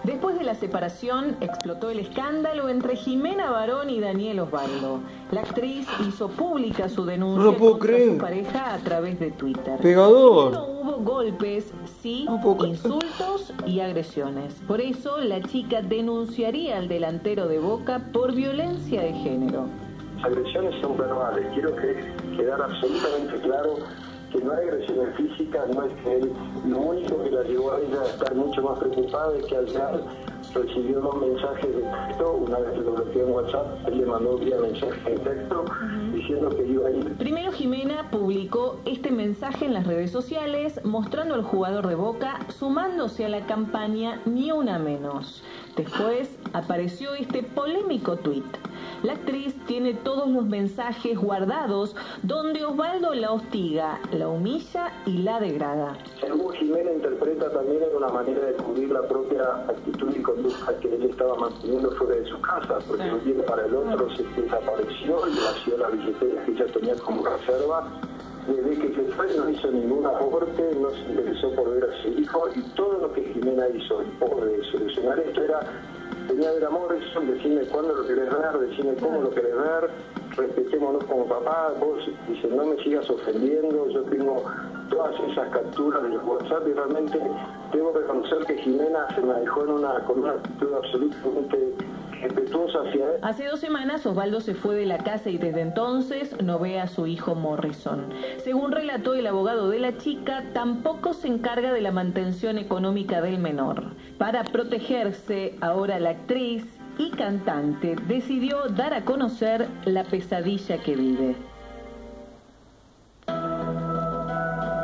Después de la separación, explotó el escándalo entre Jimena Barón y Daniel Osvaldo. La actriz hizo pública su denuncia contra su pareja a través de Twitter. Pegador. No hubo golpes, sí insultos y agresiones. Por eso, la chica denunciaría al delantero de Boca por violencia de género. Las agresiones son verbales. Quiero quedar absolutamente claro que no hay agresiones físicas, no es que él, lo único que la llevó a ella a estar mucho más preocupada es que al final recibió 2 mensajes de texto, una vez que lo bloqueó en WhatsApp, él le mandó vía mensaje de texto diciendo que iba a ir. Primero Jimena publicó este mensaje en las redes sociales mostrando al jugador de Boca sumándose a la campaña Ni Una Menos. Después apareció este polémico tuit. La actriz tiene todos los mensajes guardados donde Osvaldo la hostiga, la humilla y la degrada. Según Jimena interpreta también en una manera de cubrir la propia actitud y conducta que él estaba manteniendo fuera de su casa, porque de un día para el otro se desapareció y vació la billetera que ella tenía como reserva. Desde que se fue no hizo ningún aporte, no se interesó por ver a su hijo y todo lo que Jimena hizo por solucionar esto era: tenía a ver a Morrison, decime cuándo lo querés ver, decime cómo lo querés ver, respetémonos como papá, vos, dice, no me sigas ofendiendo, yo tengo todas esas capturas de los WhatsApp y realmente debo reconocer que Jimena se manejó con una actitud absolutamente respetuosa hacia él. Hace 2 semanas Osvaldo se fue de la casa y desde entonces no ve a su hijo Morrison. Según relató el abogado de la chica, tampoco se encarga de la mantención económica del menor. Para protegerse, ahora la actriz y cantante decidió dar a conocer la pesadilla que vive.